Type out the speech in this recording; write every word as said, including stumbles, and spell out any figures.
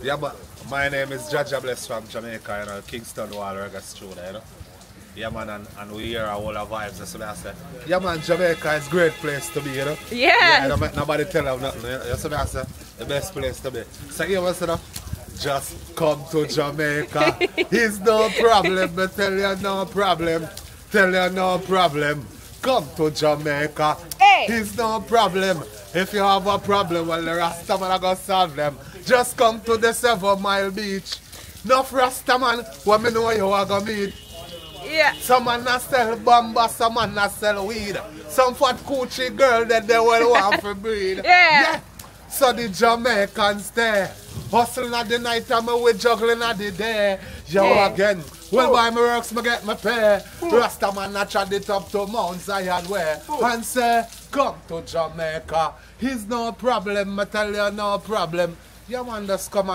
Yeah, but my name is Jaja Bless from Jamaica, you know, Kingston Wall Reggae Studio, you know. Yeah, man, and, and we hear a whole of vibes, that's what I say. Yeah, man, Jamaica is a great place to be, you know. Yeah. Yeah, don't make nobody tell them nothing, you know. That's what I say, the best place to be. So, you know what I say? Just come to Jamaica. It's no problem, I tell you, no problem. Tell you, no problem. Come to Jamaica. Hey. It's no problem. If you have a problem, well, the Rastaman are going to solve them. Just come to the seven mile beach. Enough Rastaman, when me know you are going to meet. Yeah. Some man not sell bamba, some man not sell weed. Some fat coochie girl that they will want for breed. Yeah. Yeah. So the Jamaicans there. Hustling at the night and me we juggling at the day. Yo Yeah. again. Well, by my works, me get my pay. Rastaman not trod it up to Mount Zion way. And say, come to Jamaica. He's no problem, I tell you, no problem. You man just come